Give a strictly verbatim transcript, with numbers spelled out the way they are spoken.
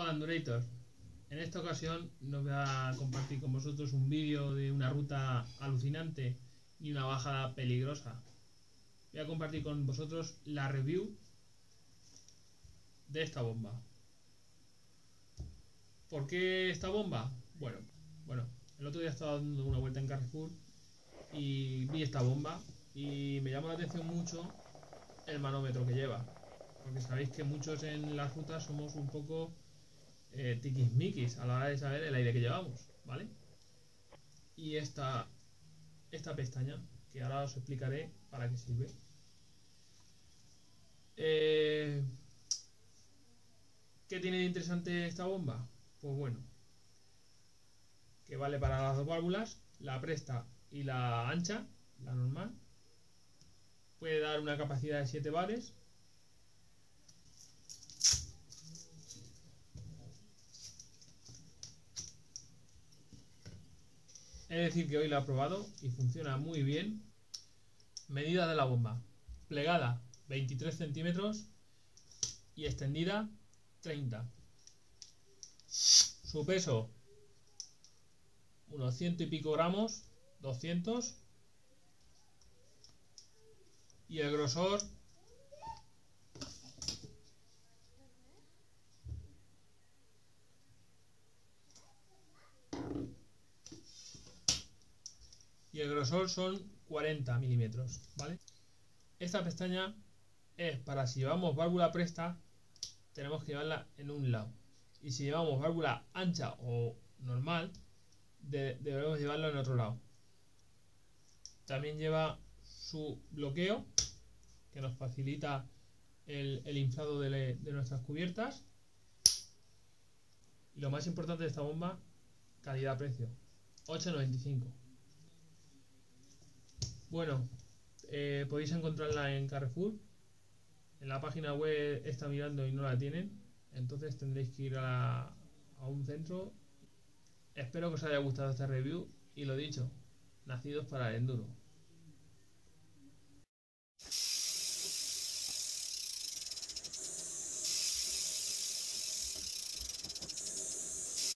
Hola Endurator, en esta ocasión no voy a compartir con vosotros un vídeo de una ruta alucinante ni una bajada peligrosa. Voy a compartir con vosotros la review de esta bomba. ¿Por qué esta bomba? Bueno, bueno, el otro día estaba dando una vuelta en Carrefour y vi esta bomba y me llamó la atención mucho el manómetro que lleva, porque sabéis que muchos en las rutas somos un poco eh, tiquismiquis a la hora de saber el aire que llevamos, ¿vale? Y esta, esta pestaña, que ahora os explicaré para qué sirve. Eh, ¿Qué tiene de interesante esta bomba? Pues bueno, que vale para las dos válvulas, la presta y la ancha, la normal. Puede dar una capacidad de siete bares. Es decir, que hoy la he probado y funciona muy bien. Medida de la bomba: plegada veintitrés centímetros y extendida treinta. Su peso, unos ciento y pico gramos, doscientos. Y el grosor, y el grosor son cuarenta milímetros, ¿vale? Esta pestaña es para si llevamos válvula presta, tenemos que llevarla en un lado, y si llevamos válvula ancha o normal, de, debemos llevarla en otro lado. También lleva su bloqueo, que nos facilita el, el inflado de, le, de nuestras cubiertas. Y lo más importante de esta bomba, calidad-precio, ocho noventa y cinco. Bueno, eh, podéis encontrarla en Carrefour. En la página web está mirando y no la tienen, entonces tendréis que ir a, la, a un centro. Espero que os haya gustado esta review y lo dicho, nacidos para el enduro.